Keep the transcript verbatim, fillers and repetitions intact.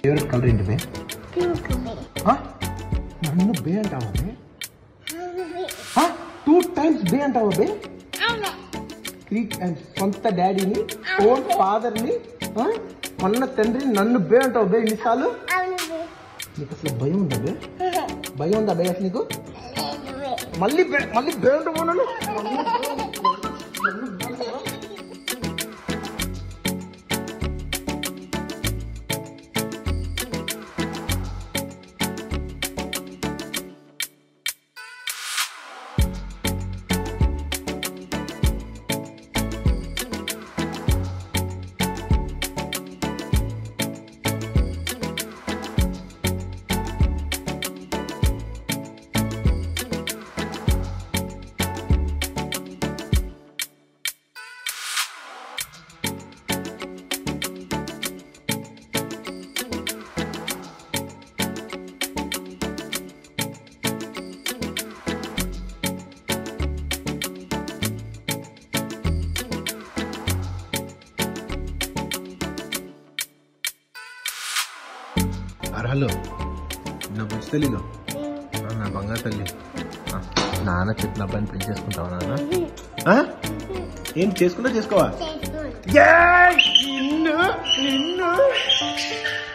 Favourite colour ఏంటి బే? నన్ను బే అంటావా బే? టూ టైమ్స్ బే అంటావా బే? Three times. సొంత డాడీని, ఓన్ ఫాదర్ ని, మొన్న తండ్రిని నన్ను బే అంటావు బే ఇన్నిసార్లు? నీకు అసలు భయం ఉందా బే? భయం ఉందా బే అసలు నీకు? మళ్ళీ బే మళ్ళీ బే అంటావు నన్ను? హలో, నా మంచి తల్లిలో నా బంగారు తల్లి, నాన్న చెప్పిన అబ్బాయిని పెళ్లి చేసుకుంటావా నాన్న? ఏం చేసుకుంటా చేసుకోవా? నిన్ను నిన్ను